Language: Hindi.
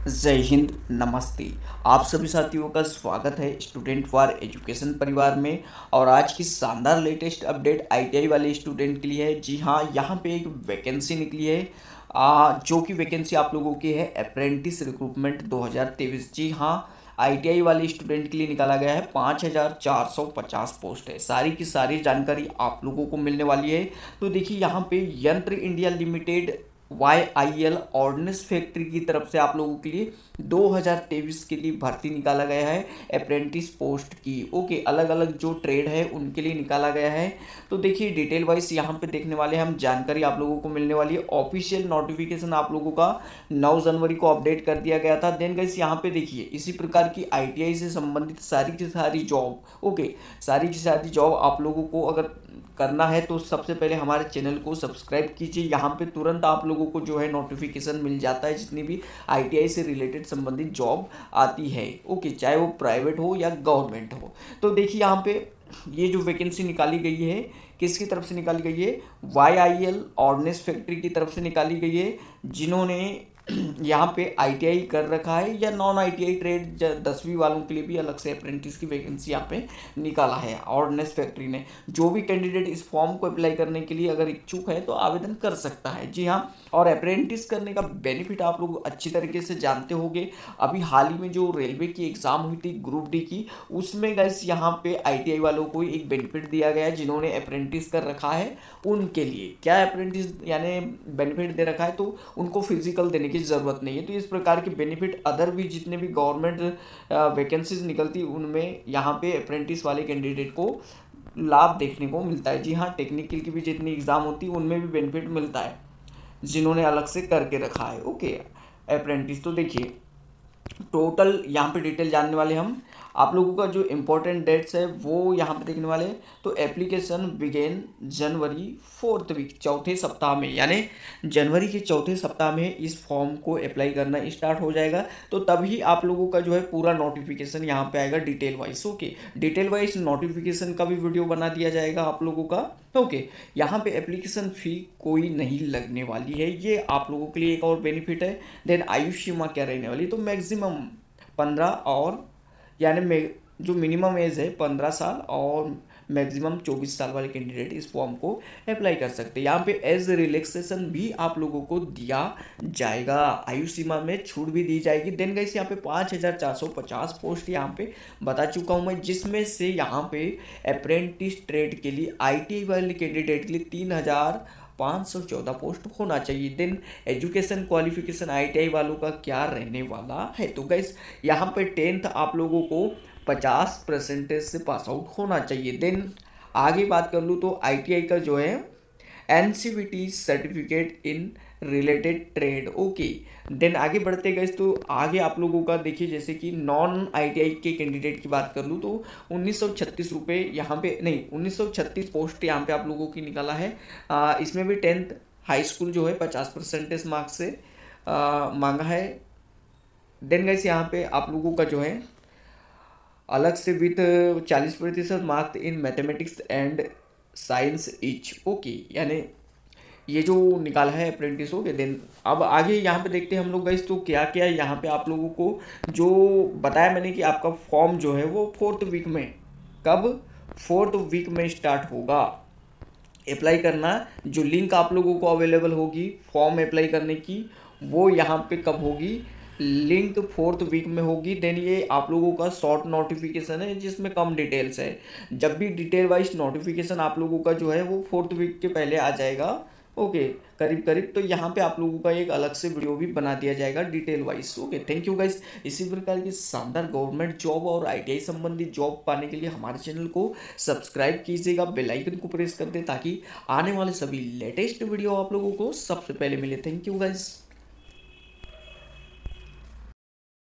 जय हिंद, नमस्ते। आप सभी साथियों का स्वागत है स्टूडेंट फॉर एजुकेशन परिवार में। और आज की शानदार लेटेस्ट अपडेट आईटीआई वाले स्टूडेंट के लिए है। जी हाँ, यहाँ पे एक वैकेंसी निकली है जो कि वैकेंसी आप लोगों की है अप्रेंटिस रिक्रूटमेंट 2023। जी हाँ, आईटीआई वाले स्टूडेंट के लिए निकाला गया है। 5450 पोस्ट है। सारी की सारी जानकारी आप लोगों को मिलने वाली है। तो देखिए यहाँ पे Yantra India limited YIL ordnance factory की तरफ से आप लोगों के लिए 2023 के लिए भर्ती निकाला गया है अप्रेंटिस पोस्ट की। ओके, अलग अलग जो ट्रेड है उनके लिए निकाला गया है। तो देखिए डिटेल वाइज यहाँ पे देखने वाले हम, जानकारी आप लोगों को मिलने वाली है। ऑफिशियल नोटिफिकेशन आप लोगों का 9 जनवरी को अपडेट कर दिया गया था। देन गाइस यहाँ पे देखिए इसी प्रकार की आईटीआई से संबंधित सारी की सारी जॉब, ओके, सारी की सारी जॉब आप लोगों को अगर करना है तो सबसे पहले हमारे चैनल को सब्सक्राइब कीजिए। यहाँ पे तुरंत आप लोगों को जो है नोटिफिकेशन मिल जाता है जितनी भी आईटीआई से रिलेटेड संबंधित जॉब आती है। ओके, चाहे वो प्राइवेट हो या गवर्नमेंट हो। तो देखिए यहाँ पे ये जो वैकेंसी निकाली गई है किसकी तरफ से निकाली गई है? YIL ऑर्डिनेंस फैक्ट्री की तरफ से निकाली गई है। जिन्होंने यहाँ पे आईटीआई कर रखा है या नॉन आईटीआई ट्रेड 10वीं वालों के लिए भी अलग से अप्रेंटिस की वैकेंसी यहाँ पे निकाला है ऑर्डिनेंस फैक्ट्री ने। जो भी कैंडिडेट इस फॉर्म को अप्लाई करने के लिए अगर इच्छुक है तो आवेदन कर सकता है। जी हाँ, और अप्रेंटिस करने का बेनिफिट आप लोग अच्छी तरीके से जानते होंगे। अभी हाल ही में जो रेलवे की एग्जाम हुई थी ग्रुप डी की, उसमें गाइस यहाँ पे आईटीआई वालों को एक बेनिफिट दिया गया है। जिन्होंने अप्रेंटिस कर रखा है उनके लिए क्या अप्रेंटिस यानी बेनिफिट दे रखा है, तो उनको फिजिकल देने की ज़रूरत नहीं है। तो इस प्रकार के बेनिफिट अदर भी जितने भी गवर्नमेंट वैकेंसीज निकलती उनमें यहाँ पे अप्रेंटिस वाले कैंडिडेट को लाभ देखने को मिलता है। जी हाँ, टेक्निकल की भी जितनी एग्ज़ाम होती है उनमें भी बेनिफिट मिलता है जिन्होंने अलग से करके रखा है। Okay, apprentice. तो देखिए टोटल यहाँ पे डिटेल जानने वाले हम। आप लोगों का जो इम्पोर्टेंट डेट्स है वो यहाँ पे देखने वाले हैं। तो एप्लीकेशन बिगेन जनवरी 4th वीक, चौथे सप्ताह में, यानी जनवरी के चौथे सप्ताह में इस फॉर्म को अप्लाई करना स्टार्ट हो जाएगा। तो तभी आप लोगों का जो है पूरा नोटिफिकेशन यहाँ पे आएगा detail wise. Okay, detail wise notification का भी वीडियो बना दिया जाएगा आप लोगों का। ओके, यहाँ पे एप्लीकेशन फ़ी कोई नहीं लगने वाली है, ये आप लोगों के लिए एक और बेनिफिट है। देन आयु सीमा क्या रहने वाली, तो मैक्सिमम 15 और यानी जो मिनिमम एज है 15 साल और मैक्सिमम 24 साल वाले कैंडिडेट इस फॉर्म को अप्लाई कर सकते हैं। यहाँ पे एज रिलैक्सेशन भी आप लोगों को दिया जाएगा, आयु सीमा में छूट भी दी जाएगी। देन गाइस यहाँ पे 5450 पोस्ट यहाँ पे बता चुका हूँ मैं, जिसमें से यहाँ पे अप्रेंटिस ट्रेड के लिए आईटीआई वाले कैंडिडेट के लिए 3514 पोस्ट होना चाहिए। देन एजुकेशन क्वालिफिकेशन आईटीआई वालों का क्या रहने वाला है, तो गाइस यहाँ पे 10th आप लोगों को 50% से पास आउट होना चाहिए। देन आगे बात कर लूँ तो आईटीआई का जो है NCVT certificate in related trade. Okay, then आगे बढ़ते गए तो आगे आप लोगों का देखिए, जैसे कि नॉन आईटीआई के कैंडिडेट की बात कर लूँ तो 1936 रुपये यहाँ पे नहीं, 1936 पोस्ट यहाँ पे आप लोगों की निकाला है। इसमें भी 10th हाई स्कूल जो है 50% मार्क्स से मांगा है। देन गाइस यहाँ पे आप लोगों का जो है अलग से with 40% marks in mathematics and science each. Okay, यानी ये जो निकाला है अप्रेंटिस हो गए। देन अब आगे यहाँ पे देखते हैं हम लोग गाइस, तो क्या क्या यहाँ पे आप लोगों को जो बताया मैंने कि आपका फॉर्म जो है वो 4th वीक में, कब 4th वीक में स्टार्ट होगा अप्लाई करना। जो लिंक आप लोगों को अवेलेबल होगी फॉर्म अप्लाई करने की वो यहाँ पे कब होगी, लिंक 4th वीक में होगी। देन ये आप लोगों का शॉर्ट नोटिफिकेशन है जिसमें कम डिटेल्स है। जब भी डिटेल वाइज नोटिफिकेशन आप लोगों का जो है वो 4th वीक के पहले आ जाएगा। ओके, करीब करीब, तो यहाँ पे आप लोगों का एक अलग से वीडियो भी बना दिया जाएगा detail wise. Okay, thank you guys. इसी प्रकार की शानदार गवर्नमेंट जॉब और आईटीआई संबंधित जॉब पाने के लिए हमारे चैनल को सब्सक्राइब कीजिएगा, बेल आइकन को प्रेस कर दे ताकि आने वाले सभी लेटेस्ट वीडियो आप लोगों को सबसे पहले मिले। Thank you guys.